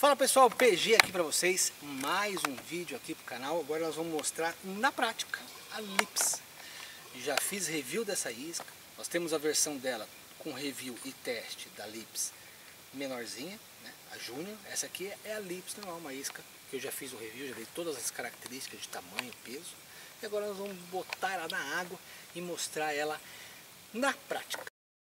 Fala pessoal, PG aqui pra vocês, mais um vídeo aqui pro canal. Agora nós vamos mostrar na prática a Lips. Já fiz review dessa isca, nós temos a versão dela com review e teste da Lips menorzinha, né? A Júnior. Essa aqui é a Lips normal, uma isca que eu já fiz o review, já dei todas as características de tamanho, peso. E agora nós vamos botar ela na água e mostrar ela na prática.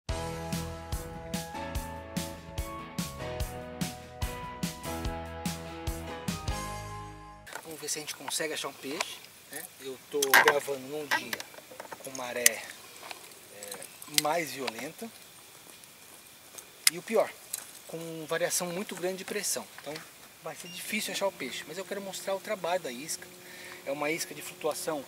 Vamos ver se a gente consegue achar um peixe, né? Eu estou gravando num dia com maré mais violenta e o pior, com variação muito grande de pressão. Então vai ser difícil achar o peixe, mas eu quero mostrar o trabalho da isca. É uma isca de flutuação,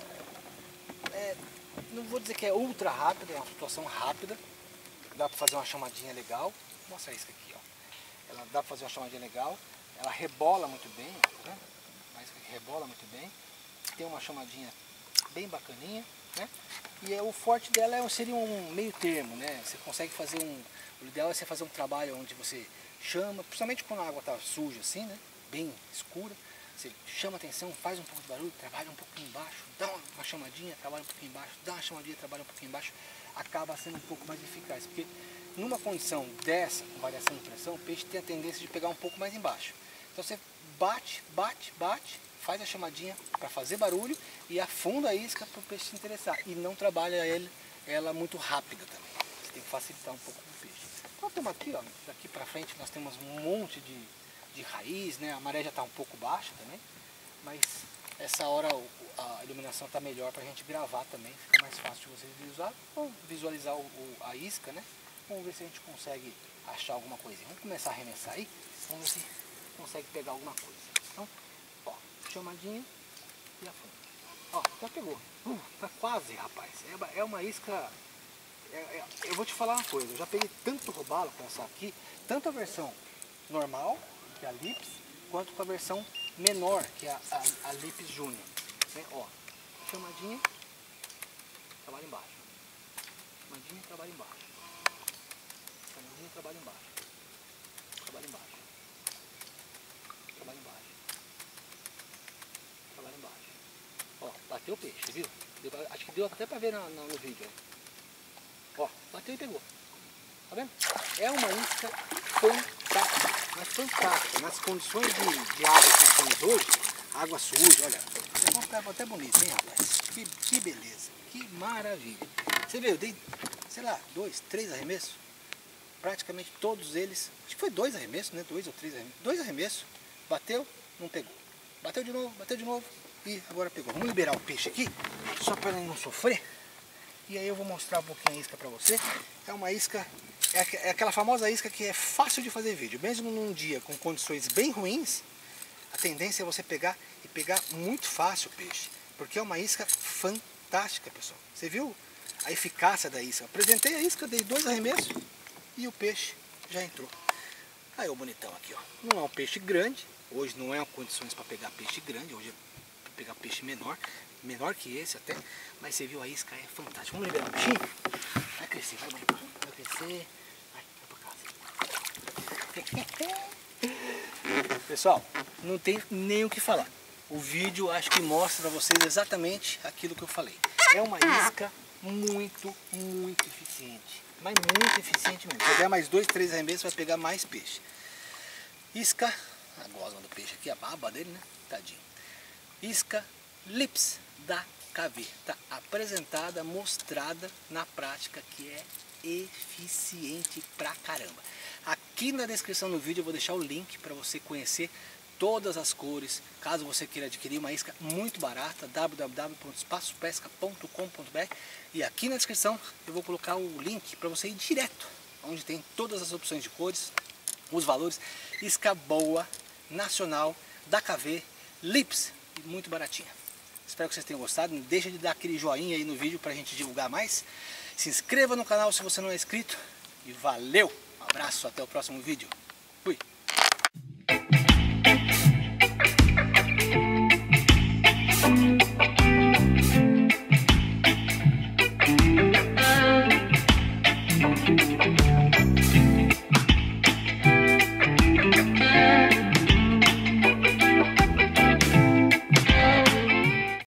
não vou dizer que é ultra rápida, é uma flutuação rápida. Dá para fazer uma chamadinha legal. Vou mostrar a isca aqui, ó. Ela dá para fazer uma chamadinha legal, ela rebola muito bem, tá vendo? Uma isca que rebola muito bem, tem uma chamadinha bem bacaninha, né? E o forte dela seria um meio termo, né? Você consegue fazer o ideal é você fazer um trabalho onde você chama, principalmente quando a água está suja assim, né? Bem escura, você chama atenção, faz um pouco de barulho, trabalha um pouquinho embaixo, dá uma chamadinha, trabalha um pouquinho embaixo, dá uma chamadinha, trabalha um pouquinho embaixo, acaba sendo um pouco mais eficaz, porque numa condição dessa, com variação de pressão, o peixe tem a tendência de pegar um pouco mais embaixo. Então você bate, faz a chamadinha para fazer barulho e afunda a isca para o peixe se interessar. E não trabalha ela muito rápida também. Você tem que facilitar um pouco o peixe. Então temos aqui, ó, daqui para frente nós temos um monte de raiz, né? A maré já está um pouco baixa também, mas essa hora a iluminação está melhor para a gente gravar também, fica mais fácil de vocês visualizar a isca, né? Vamos ver se a gente consegue achar alguma coisinha. Vamos começar a arremessar aí, vamos ver se consegue pegar alguma coisa. Então, ó, chamadinha e afunda. Ó, já pegou. Tá quase, rapaz. É uma isca. Eu vou te falar uma coisa, eu já peguei tanto robalo com essa aqui, tanto a versão normal, que é a Lips, quanto com a versão menor, que é a Lips Júnior. Né? Ó, chamadinha, trabalha embaixo. Chamadinha, trabalha embaixo. Chamadinha, trabalha embaixo. Trabalha embaixo. Trabalha embaixo. Trabalha embaixo. Ó, bateu o peixe, viu? Acho que deu até pra ver no vídeo. Ó, bateu e pegou. Tá vendo? É uma isca fantástica, mas fantástica. Nas condições de água que nós temos hoje, água suja, olha. Ficou até bonito, hein, rapaz? Que beleza, que maravilha. Você vê, eu dei, sei lá, 2, 3 arremessos. Praticamente todos eles, acho que foi 2 arremessos, né? 2 ou 3 arremessos. 2 arremessos, bateu, não pegou. Bateu de novo e agora pegou. Vamos liberar o peixe aqui, só para ele não sofrer. E aí eu vou mostrar um pouquinho a isca para você. É uma isca, é aquela famosa isca que é fácil de fazer vídeo. Mesmo num dia com condições bem ruins, a tendência é você pegar muito fácil o peixe. Porque é uma isca fantástica, pessoal. Você viu a eficácia da isca? Apresentei a isca, dei 2 arremessos e o peixe já entrou. Aí o bonitão aqui, ó. Não é um peixe grande. Hoje não é condições para pegar peixe grande. Hoje é para pegar peixe menor que esse até, mas você viu a isca, é fantástica. Vamos liberar o bichinho? Vai crescer, vai crescer, vai pra casa. Pessoal, não tem nem o que falar. O vídeo acho que mostra pra vocês exatamente aquilo que eu falei. É uma isca muito eficiente, mas muito eficiente mesmo. Se der mais 2, 3 arremessos, vai pegar mais peixe. Isca, a gosma do peixe aqui, a baba dele, né? Tadinho. Isca Lips da KV, tá apresentada, mostrada na prática, que é eficiente pra caramba. Aqui na descrição do vídeo eu vou deixar o link para você conhecer todas as cores, caso você queira adquirir uma isca muito barata, www.espaçopesca.com.br, e aqui na descrição eu vou colocar o link para você ir direto, onde tem todas as opções de cores, os valores, isca boa, nacional, da KV, Lips, muito baratinha. Espero que vocês tenham gostado. Não deixa de dar aquele joinha aí no vídeo para a gente divulgar mais. Se inscreva no canal se você não é inscrito. E valeu! Um abraço, até o próximo vídeo.